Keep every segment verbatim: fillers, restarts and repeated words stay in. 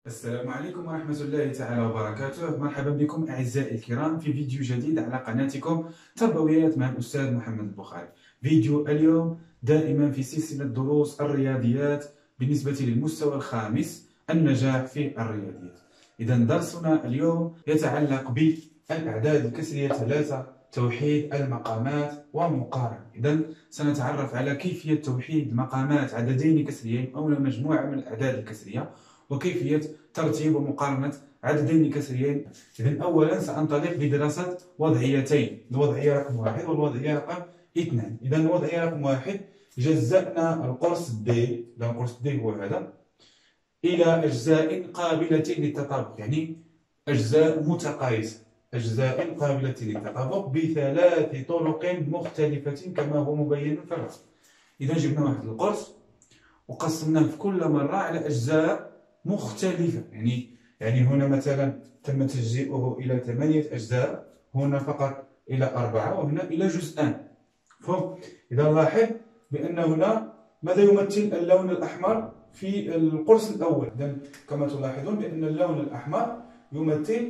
السلام عليكم ورحمة الله تعالى وبركاته. مرحبا بكم أعزائي الكرام في فيديو جديد على قناتكم تربويات مع الأستاذ محمد البخاري. فيديو اليوم دائما في سلسلة دروس الرياضيات بالنسبة للمستوى الخامس، النجاح في الرياضيات. إذا درسنا اليوم يتعلق بالأعداد الكسرية ثلاثة، توحيد المقامات والمقارنة. إذا سنتعرف على كيفية توحيد مقامات عددين كسريين أو مجموعة من الأعداد الكسرية، وكيفية ترتيب ومقارنة عددين كسريين. إذن أولا سأنطلق بدراسة وضعيتين، الوضعية رقم واحد والوضعية رقم اثنان. إذن الوضعية رقم واحد جزأنا القرص دي، إذن القرص دي هو هذا، إلى أجزاء قابلة للتطابق، يعني أجزاء متقايسة، أجزاء قابلة للتطابق بثلاث طرق مختلفة كما هو مبين في الرسم. إذا جبنا واحد القرص وقسمناه في كل مرة على أجزاء مختلفة، يعني يعني هنا مثلا تم تجزئه إلى ثمانية أجزاء، هنا فقط إلى أربعة، وهنا إلى جزءان. فهم؟ إذا لاحظ بأن هنا ماذا يمثل اللون الأحمر في القرص الأول؟ إذا كما تلاحظون بأن اللون الأحمر يمثل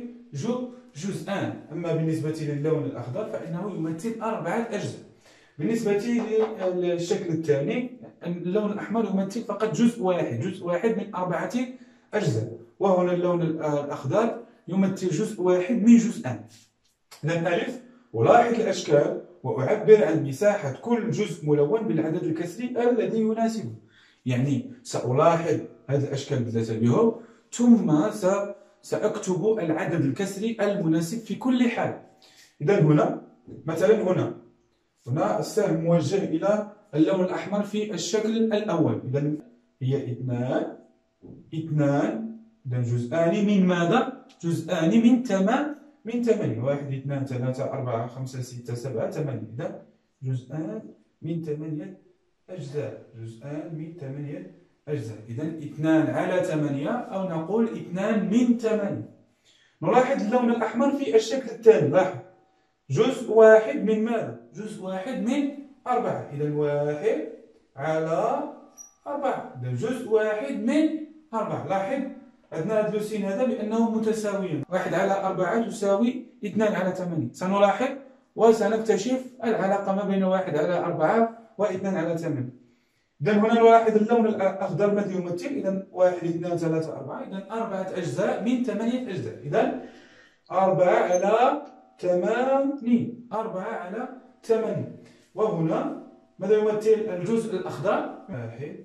جزءان، أما بالنسبة للون الأخضر فإنه يمثل أربعة أجزاء. بالنسبة للشكل الثاني اللون الأحمر يمثل فقط جزء واحد، جزء واحد من أربعة أجزاء، وهنا اللون الأخضر يمثل جزء واحد من جزءان. إذا ألف ألاحظ الأشكال وأعبر عن مساحة كل جزء ملون بالعدد الكسري الذي يناسبه. يعني سألاحظ هذه الأشكال بتتابعهم، ثم سأكتب العدد الكسري المناسب في كل حال. إذا هنا مثلا هنا هنا السهم موجه إلى اللون الأحمر في الشكل الأول، إذا هي اثنان اثنان، إذا جزءان من ماذا؟ جزءان من ثمان من ثمانية، واحد اثنان ثلاثة أربعة خمسة ستة سبعة ثمانية، إذا جزءان من ثمانية أجزاء، جزءان من ثمانية أجزاء، إذا اثنان على ثمانية أو نقول اثنان من ثمانية. نلاحظ اللون الأحمر في الشكل الثاني، لاحظ جزء واحد من ماذا؟ جزء واحد من أربعة، إذا واحد على أربعة، إذا جزء واحد من أربعة. لاحظ عندنا هذا اللوسين هذا بأنه متساويان، واحد على أربعة تساوي اثنان على ثمانية. سنلاحظ وسنكتشف العلاقة ما بين واحد على أربعة واثنان على ثمانية. إذا هنا نلاحظ اللون الأخضر ماذا يمثل؟ إذا واحد اثنان ثلاثة أربعة، إذا أربعة أجزاء من ثمانية أجزاء، إذا أربعة على ثمانية، أربعة على ثمانية. وهنا ماذا يمثل الجزء الأخضر؟ واحد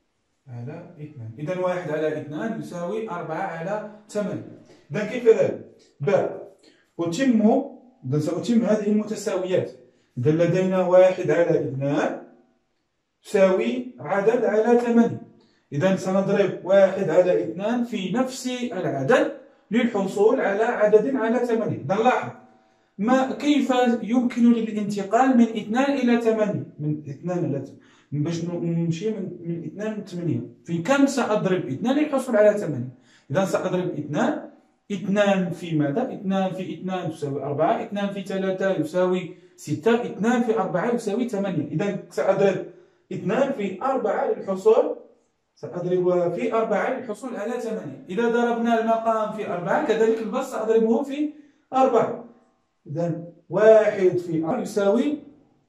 على اثنان، إذا واحد على اثنان يساوي أربعة على ثمانية. إذا كيف ذلك؟ باء أتم، إذا سأتم هذه المتساويات. إذا لدينا واحد على اثنان تساوي عدد على ثمانية، إذا سنضرب واحد على اثنان في نفس العدد للحصول على عدد على ثمانية. إذا لاحظ ما كيف يمكن للانتقال من اثنان إلى ثمانية، من اثنان إلى باش نمشي من من اثنان ل ثمانية، في كم سأضرب اثنان للحصول على ثمانية؟ إذا سأضرب اثنان، اثنان في ماذا؟ اثنان في اثنان تساوي أربعة، اثنان في ثلاثة يساوي ستة، اثنان في أربعة يساوي ثمانية. إذا سأضرب اثنان في أربعة للحصول، سأضربها في أربعة للحصول على ثمانية. إذا ضربنا المقام في أربعة كذلك البسط سأضربه في أربعة، إذا واحد في أربعة يساوي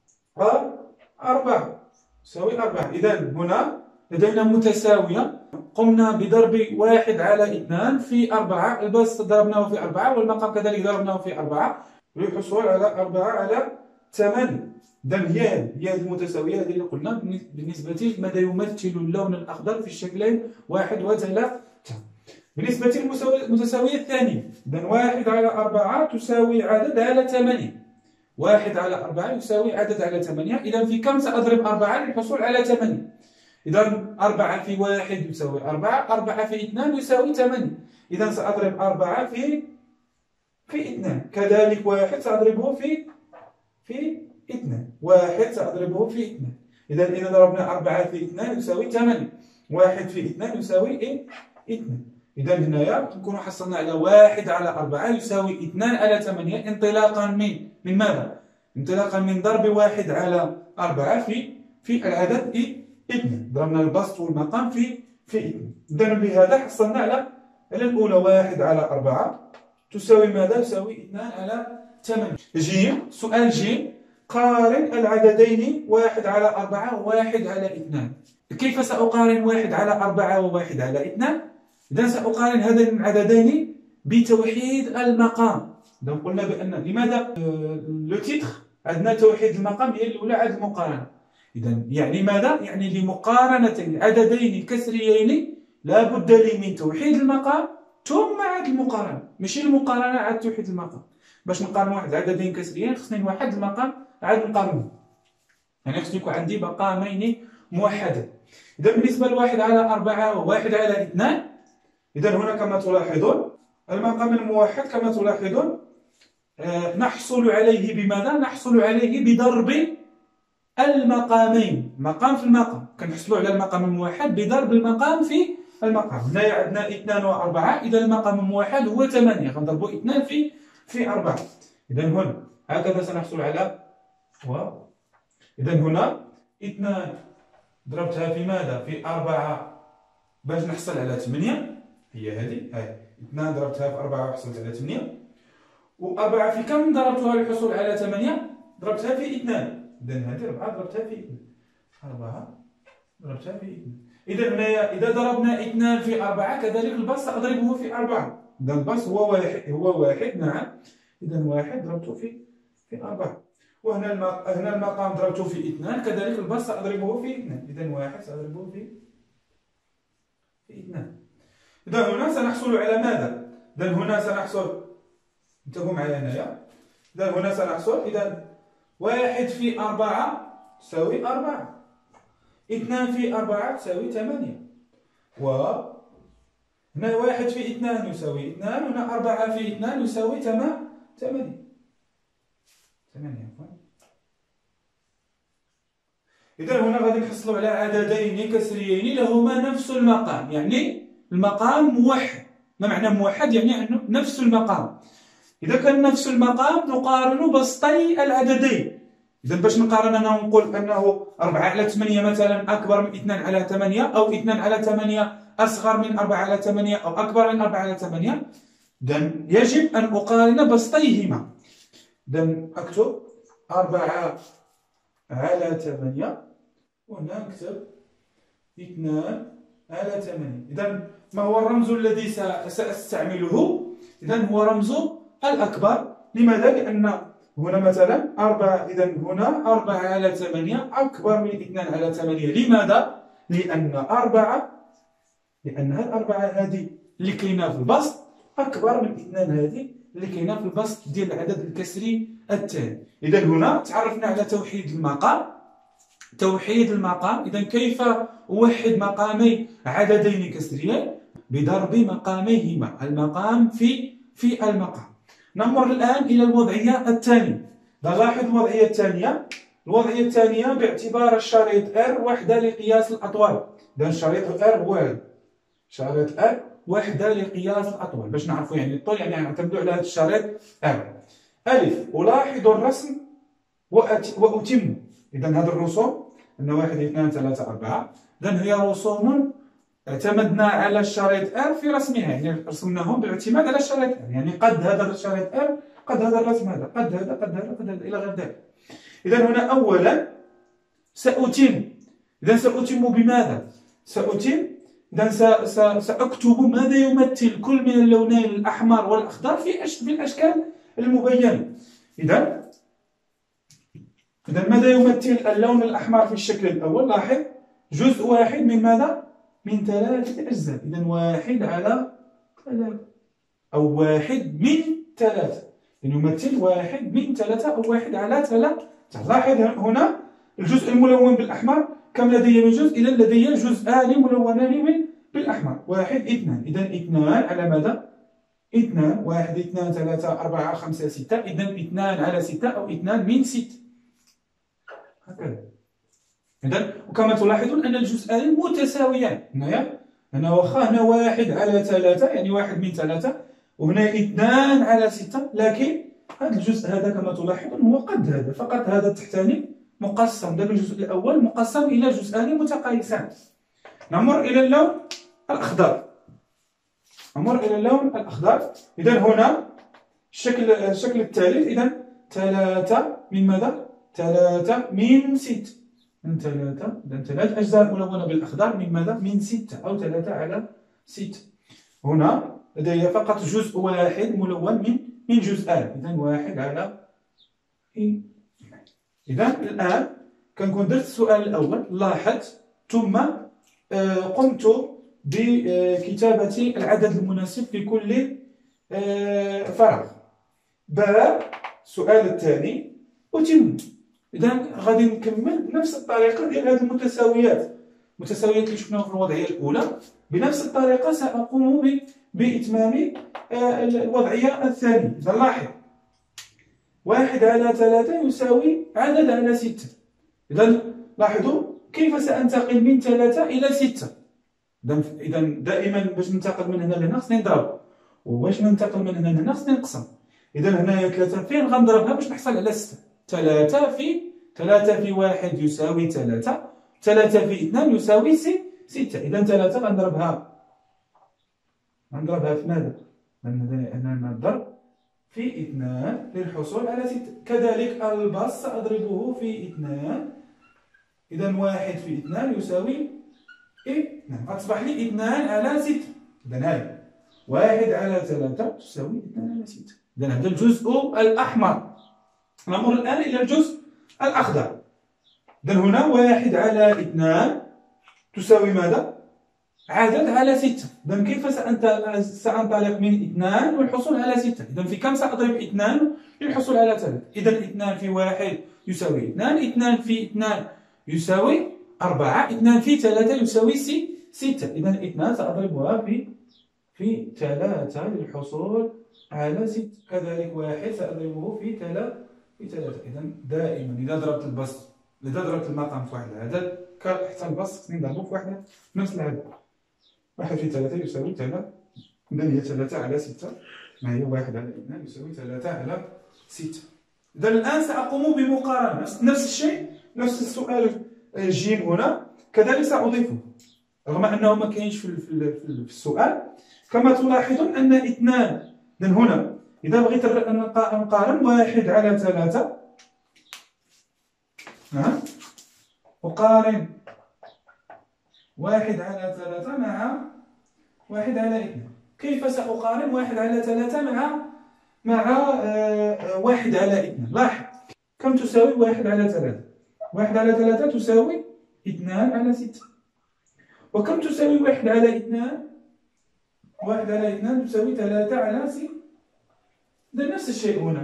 أربعة، يساوي أربعة. إذا هنا لدينا متساوية، قمنا بضرب واحد على اثنان في أربعة، البسط ضربناه في أربعة والمقام كذلك ضربناه في أربعة للحصول على أربعة على ثمانية. إذا هي هي المتساوية التي قلنا بالنسبة لماذا يمثل اللون الأخضر في الشكلين واحد وثلاثة. بالنسبة للمتساوية الثانية، إذا واحد على أربعة تساوي عدد على ثمانية، واحد على أربعة يساوي عدد على ثمانية. إذا في كم سأضرب أربعة للحصول على ثمانية؟ إذا أربعة في واحد يساوي أربعة، أربعة في اثنان يساوي ثمانية، إذا سأضرب أربعة في في اثنان، كذلك واحد سأضربه في في اثنان، واحد سأضربه في اثنان. إذا إذا ضربنا أربعة في اثنان يساوي ثمانية، واحد في اثنان يساوي إيه؟ اثنان. إذا هنايا نكون حصلنا على واحد على أربعة يساوي اثنان على ثمانية، انطلاقا من من ماذا؟ انطلاقا من ضرب واحد على أربعة في في العدد اثنان، ضربنا البسط والمقام في في اثنان. إذا بهذا حصلنا على على الأولى واحد على أربعة تساوي ماذا؟ تساوي اثنان على ثمانية. جيم، سؤال جيم، قارن العددين واحد على أربعة وواحد على اثنان. كيف سأقارن واحد على أربعة وواحد على اثنان؟ إذا سأقارن هذين العددين بتوحيد المقام. إذا قلنا بأن لماذا لو تيتر عندنا توحيد المقام هي الأولى عند المقارنة. إذا يعني ماذا؟ يعني لمقارنة عددين كسريين لا بد لي من توحيد المقام ثم عاد المقارنة، ماشي المقارنة عاد توحيد المقام. باش نقارن واحد عددين كسريين خصني نوحد المقام عاد نقارنهم، يعني خصني يكون عندي مقامين موحدين. إذا بالنسبة لواحد على أربعة وواحد على اثنان، إذا هنا كما تلاحظون المقام الموحد كما تلاحظون آه نحصل عليه بماذا؟ نحصل عليه بضرب المقامين، مقام في المقام، كنحصلوا على المقام الموحد بضرب المقام في المقام. هنايا عندنا اثنان وأربعة، إذا المقام الموحد هو ثمانية، غنضربوا اثنان في في أربعة. إذا هنا هكذا سنحصل على و إذا هنا اثنان ضربتها في ماذا؟ في أربعة باش نحصل على ثمانية، هي هذه هاي اثنان ضربتها في أربعة وحصلت على ثمانية، وأربعة في كم ضربتها للحصول على ثمانية؟ ضربتها في اثنان. إذا هذه أربعة ضربتها في اثنان، أربعة ضربتها في اثنان. إذا هنايا إذا ضربنا اثنان في أربعة كذلك البسط سأضربه في أربعة. إذا البسط هو واحد، هو واحد نعم. إذا واحد ضربته في في أربعة. وهنا المق... هنا المقام ضربته في اثنان كذلك البسط سأضربه في اثنان. إذا واحد سأضربه في في اثنان. إذا هنا سنحصل على ماذا؟ إذا هنا سنحصل، انتبهوا معايا هنايا. إذا هنا سنحصل إذا واحد في أربعة تساوي أربعة، اثنان في أربعة تساوي ثمانية، و هنا واحد في اثنان يساوي اثنان، وهنا أربعة في اثنان يساوي ثمانية. ثمانية عفوا. إذا هنا غادي نحصلوا على عددين كسريين لهما نفس المقام، يعني المقام موحد. ما معنى موحد؟ يعني أنه نفس المقام. إذا كان نفس المقام نقارن بسطي العددين. إذا باش نقارن أنا ونقول أنه أربعة على ثمانية مثلا أكبر من اثنان على ثمانية، أو اثنان على ثمانية أصغر من أربعة على ثمانية، أو أكبر من أربعة على ثمانية، إذا يجب أن أقارن بسطيهما. إذا أكتب أربعة على ثمانية، وهنا نكتب اثنان على ثمانية. إذا ما هو الرمز الذي سأستعمله؟ إذا هو رمز الأكبر. لماذا؟ لأن هنا مثلا أربعة، إذا هنا أربعة على ثمانية أكبر من اثنان على ثمانية. لماذا؟ لأن أربعة لأن هذه الأربعة هذه اللي كاينة في البسط أكبر من اثنان هذه اللي كاينة في البسط ديال العدد الكسري الثاني. إذا هنا تعرفنا على توحيد المقام. توحيد المقام، إذا كيف أوحد مقامي عددين كسريين؟ بضرب مقاميهما، المقام في في المقام. نمر الآن إلى الوضعية الثانية. نلاحظ الوضعية الثانية. الوضعية الثانية باعتبار الشريط R وحدة لقياس الأطوال. إذا الشريط R هو هذا. شريط R وحدة لقياس الأطوال. باش نعرفوا يعني الطول، يعني نعتمدوا على هذا الشريط R. ألف، ألاحظ الرسم وأتم. إذا هذه الرسوم أن واحد اثنان ثلاثة أربعة، إذا هي رسوم اعتمدنا على الشريط R في رسمها، يعني رسمناهم بالاعتماد على الشريط R، يعني قد هذا الشريط R، قد هذا الرسم هذا، قد هذا قد هذا قد هذا إلى غير ذلك. إذا هنا أولا سأتم. إذا سأتم بماذا؟ سأتم إذا سأكتب ماذا يمثل كل من اللونين الأحمر والأخضر في في الأشكال المبينة. إذا إذا ماذا يمثل اللون الأحمر في الشكل الأول؟ لاحظ جزء واحد من ماذا؟ من ثلاثة أجزاء. إذا واحد على ثلاثة، أو واحد من ثلاثة، يعني يمثل واحد من ثلاثة أو واحد على ثلاثة. لاحظ هنا الجزء الملون بالأحمر كم لدي من جزء؟ إذا لدي جزءان ملونان بالأحمر، واحد اثنان. إذا اثنان على ماذا؟ اثنان، واحد اثنان ثلاثة أربعة خمسة ستة، إذا اثنان على ستة أو اثنان من ستة. هكذا. إذا وكما تلاحظون أن الجزءان متساويان. هنايا هنا واخا هنا واحد على ثلاثة يعني واحد من ثلاثة، وهنا اثنان على ستة، لكن هذا الجزء هذا كما تلاحظون هو قد هذا، فقط هذا التحتاني مقسم، ذاك الجزء الأول مقسم إلى جزءان متقايسان. نمر إلى اللون الأخضر. نمر إلى اللون الأخضر. إذا هنا الشكل الشكل الثالث. إذا ثلاثة من ماذا؟ ثلاثة من ستة. من ثلاثة، إذا ثلاث أجزاء ملونة بالأخضر من ماذا؟ من ستة، أو ثلاثة على ستة. هنا لدي فقط جزء واحد ملون من من جزءان. إذا واحد على اثنين. إذا الآن كنكون درت السؤال الأول، لاحظت، ثم قمت بكتابة العدد المناسب في كل فراغ. باء السؤال الثاني أتم. إذا غادي نكمل بنفس الطريقة ديال هذه المتساويات، المتساويات اللي شفناها في الوضعية الأولى. بنفس الطريقة سأقوم بإتمام الوضعية الثانية. إذا لاحظ، واحد على ثلاثة يساوي عدد على ستة. إذا لاحظوا كيف سأنتقل من ثلاثة إلى ستة. إذا دائما باش ننتقل من هنا لهنا خصني نضرب، وباش ننتقل من هنا لهنا خصني نقسم. إذا هنايا ثلاثة فين غنضربها باش نحصل على ستة؟ ثلاثة في ثلاثة في واحد يساوي ثلاثة، ثلاثة في اثنان يساوي ستة. إذا ثلاثة غنضربها غنضربها في ماذا؟ هنا الضرب في اثنان للحصول على ستة. كذلك البسط سأضربه في اثنان. إذا واحد في اثنان يساوي اثنان، غتصبح لي اثنان على ستة. إذا هاي واحد على ثلاثة تساوي اثنان على ستة. إذا هذا الجزء الأحمر. نمر الآن إلى الجزء الأخضر. إذا هنا واحد على اثنان تساوي ماذا؟ عدد على ستة. إذا كيف سأنطلق من اثنان والحصول على ستة؟ إذا في كم سأضرب اثنان للحصول على ثلاثة؟ إذا اثنان في واحد يساوي اثنان، اثنان في اثنان يساوي أربعة، اثنان في ثلاثة يساوي ستة. إذا اثنان سأضربها في في ثلاثة للحصول على ستة. كذلك واحد سأضربه في ثلاثة في ثلاثة. إذا دائما إذا ضربت البسط، إذا ضربت المقام في واحد العدد، حتى البسط خصني نضربو في واحد نفس العدد. واحد في ثلاثة يساوي ثلاثة. إذا هي ثلاثة على ستة، ما هي واحد على اثنان يساوي ثلاثة على ستة. إذا الآن سأقوم بمقارنة نفس الشيء، نفس السؤال جيم هنا كذلك سأضيفه، رغم أنه ما كاينش في في السؤال. كما تلاحظون أن اثنان. إذا هنا إذا بغيت نقارن واحد على ثلاثة، ها أقارن واحد على ثلاثة مع واحد على اثنان. كيف سأقارن واحد على ثلاثة مع مع آه واحد على اثنان؟ لاحظ كم تساوي واحد على ثلاثة؟ واحد على ثلاثة تساوي اثنان على ستة. وكم تساوي واحد على اثنان؟ واحد على اثنان تساوي ثلاثة على ستة. إذا نفس الشيء هنا.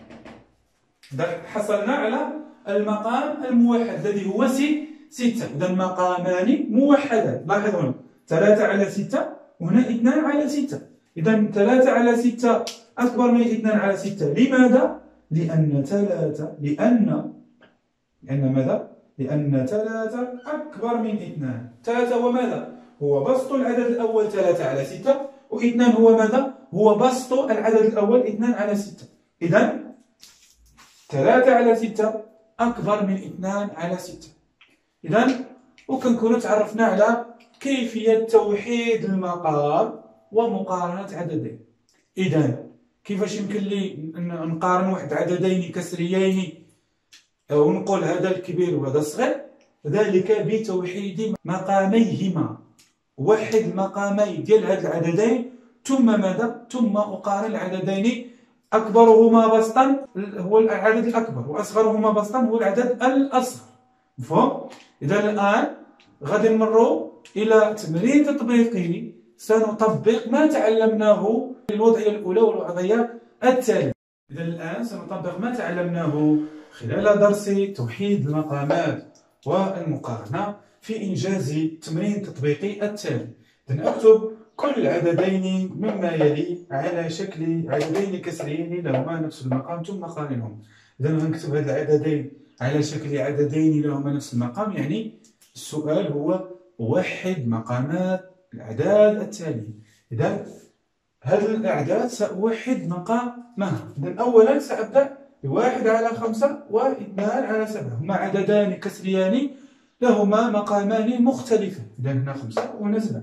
حصلنا على المقام الموحد الذي هو ستة. إذا مقامان موحدان. لاحظ هنا ثلاثة على ستة، وهنا اثنان على ستة. إذا ثلاثة على ستة أكبر من اثنان على ستة. لماذا؟ لأن ثلاثة لأن لأن ماذا؟ لأن ثلاثة أكبر من اثنان. ثلاثة هو ماذا؟ هو بسط العدد الأول ثلاثة على ستة، واثنان هو ماذا؟ هو بسط العدد الأول اثنان على ستة. إذا ثلاثة على ستة أكبر من اثنان على ستة. إذا وكنكونوا تعرفنا على كيفية توحيد المقام ومقارنة عددين. إذا كيفاش يمكن لي نقارن واحد عددين كسريين ونقول هذا الكبير وهذا الصغير؟ ذلك بتوحيد مقاميهما. وحد المقامين ديال هاد العددين، ثم ماذا؟ ثم أقارن العددين أكبرهما بسطا هو العدد الأكبر، وأصغرهما بسطا هو العدد الأصغر. مفهوم؟ إذا الآن غادي نمروا إلى تمرين تطبيقي سنطبق ما تعلمناه في الوضعية الأولى والوضعية الثانية. إذا الآن سنطبق ما تعلمناه خلال درس توحيد المقامات والمقارنة في إنجاز التمرين التطبيقي التالي. إذا أكتب كل العددين مما يلي على شكل عددين كسريين لهما نفس المقام ثم قارنهم. إذا غنكتب هذه العددين على شكل عددين لهما نفس المقام، يعني السؤال هو وحد مقامات الأعداد التالية. إذا هذه الأعداد سأوحد مقامها. إذا أولا سأبدأ بواحد على خمسة واثنان على سبعة، هما عددان كسريان لهما مقامان مختلفان. إذا هنا خمسة وهنا سبعة.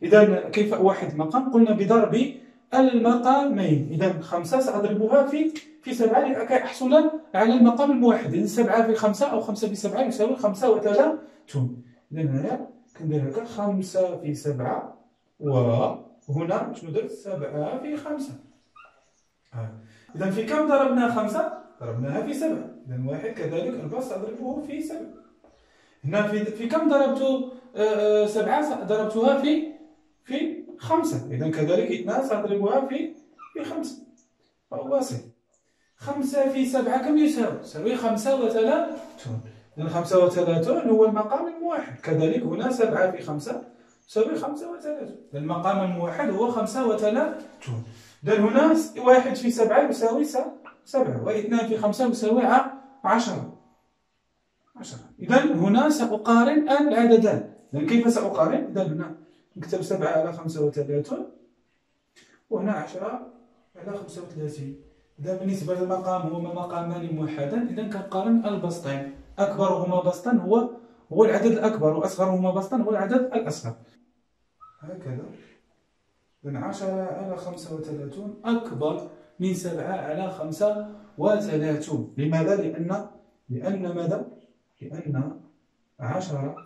إذا كيف أوحد المقام؟ قلنا بضرب المقامين. إذا خمسة سأضربها في في سبعة لكي أحصل على المقام الموحد. إذا سبعة في خمسة أو خمسة في سبعة يساوي خمسة وثلاثون. إذا هنايا كندير هكا خمسة في سبعة، وهنا شنو درت؟ سبعة في خمسة. إذا في كم ضربنا خمسة؟ ضربناها في سبعة. إذا واحد كذلك أربعة سأضربه في سبعة. هنا في في كم ضربت آه سبعة؟ ضربتها في في خمسة. إذا كذلك اثنان سأضربها في في خمسة. فهو بسيط. خمسة في سبعة كم يساوي؟ يساوي خمسة وثلاثون. إذا خمسة وثلاثون هو المقام الموحد. كذلك هنا سبعة في خمسة يساوي خمسة وثلاثون. المقام الموحد هو خمسة وثلاثون. إذا هنا واحد في سبعة يساوي سبعة، واثنان في خمسة يساوي عشرة. عشرة. إذا هنا سأقارن العددان. إذا كيف سأقارن؟ إذا هنا نكتب سبعة على خمسة وثلاثون، وهنا عشرة على خمسة وثلاثين. إذا بالنسبة للمقام هما مقامان موحدان، إذا كنقارن البسطين. أكبرهما بسطا هو هو العدد الأكبر، وأصغرهما بسطا هو العدد الأصغر. هكذا. إذا عشرة على خمسة وثلاثون أكبر من سبعة على خمسة وثلاثون. لماذا؟ لأن لأن ماذا؟ لأن عشرة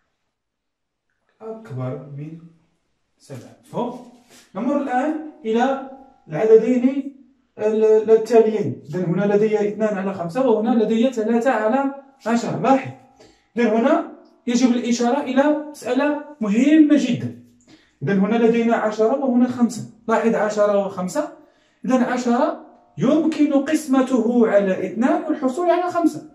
أكبر من سبعة. فهم؟ نمر الآن إلى العددين التاليين. إذا هنا لدي اثنان على خمسة، وهنا لدي ثلاثة على عشرة. لاحظ. إذا هنا يجب الإشارة إلى مسألة مهمة جدا. إذا هنا لدينا عشرة وهنا خمسة. لاحظ عشرة وخمسة. إذا عشرة يمكن قسمته على اثنان والحصول على خمسة،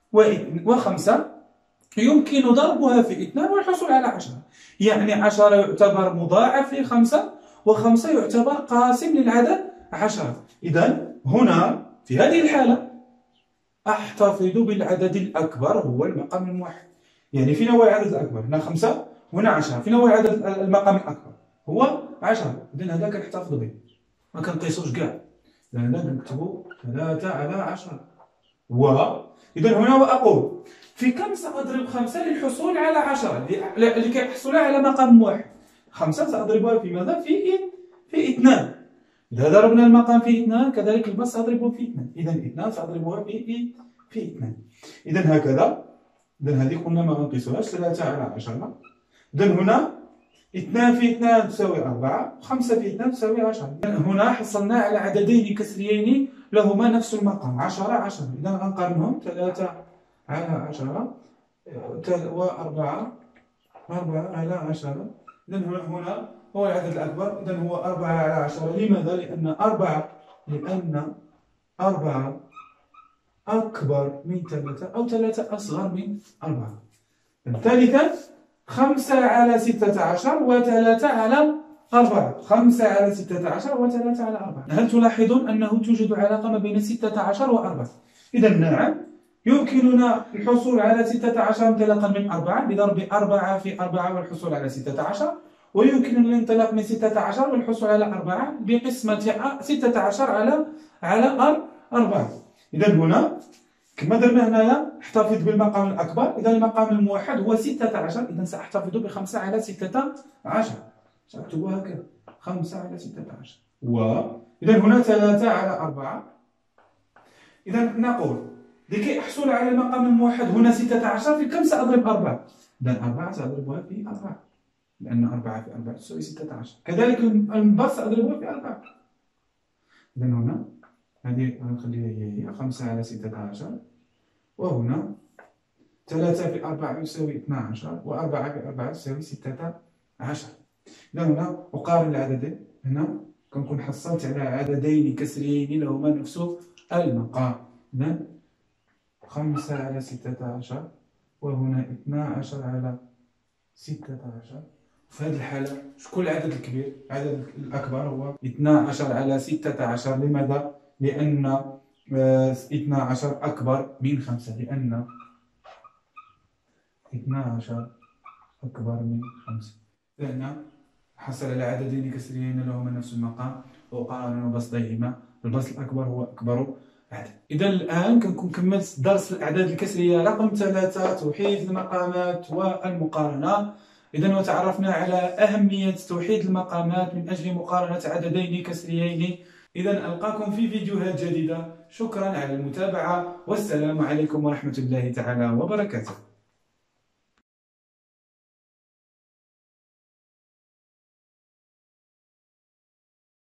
وخمسة يمكن ضربها في اثنان والحصول على عشرة. يعني عشرة يعتبر مضاعف لخمسة، وخمسة يعتبر قاسم للعدد عشرة. إذا هنا في هذه الحالة أحتفظ بالعدد الأكبر هو المقام الموحد. يعني فين هو العدد الأكبر؟ هنا خمسة وهنا عشرة. فين هو العدد المقام الأكبر؟ هو عشرة. إذا هذا كنحتفظ به، ما كنقيسوش كاع. إذا هذا كنكتبو ثلاثة على عشرة. و إذا هنا وأقول في كم سأضرب خمسة للحصول على عشرة لكي أحصل على مقام واحد؟ خمسة سأضربها في ماذا؟ في في اثنان. إذا ضربنا المقام في اثنان كذلك البسط سأضربه في اثنان. إذا اثنان سأضربها في في اثنان. إذا هكذا. إذا هذه قلنا ما غنقيسوهاش، ثلاثة على عشرة. إذا هنا اثنان في اثنان تساوي أربعة، وخمسة في اثنان تساوي عشرة. هنا حصلنا على عددين كسريين لهما نفس المقام، عشرة عشرة. إذا غنقارنهم ثلاثة على عشرة وأربعة أربعة على عشرة. إذا هنا هو العدد الأكبر. إذا هو أربعة على عشرة. لماذا؟ لأن أربعة لأن أربعة أكبر من ثلاثة، أو ثلاثة أصغر من أربعة. ثالثا خمسة على ستة عشر وثلاثة على أربعة. خمسة على ستة عشر وثلاثة على أربعة. هل تلاحظون أنه توجد علاقة ما بين ستة عشر وأربعة؟ إذا نعم، يمكننا الحصول على ستة عشر انطلاقا من أربعة بضرب أربعة في أربعة والحصول على ستة عشر، ويمكننا الانطلاق من ستة عشر والحصول على أربعة بقسمة ستة عشر على على أربعة. إذا هنا كما درنا هنايا احتفظ بالمقام الأكبر. إذا المقام الموحد هو ستة عشر. إذا سأحتفظ بخمسة على ستة عشر. سأكتبها هكذا خمسة على ستة عشر. و إذا هنا ثلاثة على أربعة. إذا نقول لكي أحصل على المقام الموحد هنا ستة عشر، في كم سأضرب أربعة؟ إذا أربعة سأضربها في أربعة، لأن أربعة في أربعة تساوي ستة عشر. كذلك البسط سأضربها في أربعة. إذا هنا هذه نخليها هي هي خمسة على ستة عشر، وهنا ثلاثة في أربعة يساوي اثنا عشر، وأربعة في أربعة يساوي ستة عشر. إذا هنا أقارن العددين. هنا كنكون حصلت على عددين كسريين لهما نفس المقام. إذا خمسة على ستة عشر، وهنا اثنا عشر على ستة عشر. في هذه الحالة شكون العدد الكبير؟ العدد الأكبر هو اثنا عشر على ستة عشر. لماذا؟ لأن اثنا عشر أكبر من خمسة. لأن اثنا عشر أكبر من خمسة. لأن حصل على عددين كسريين لهما نفس المقام، وقارن بسطيهما. البسط الأكبر هو أكبر عدد. إذا الآن كنكون كملت درس الأعداد الكسرية رقم ثلاثة، توحيد المقامات والمقارنة. إذا وتعرفنا على أهمية توحيد المقامات من أجل مقارنة عددين كسريين. إذا ألقاكم في فيديوهات جديدة. شكرا على المتابعة، والسلام عليكم ورحمة الله تعالى وبركاته.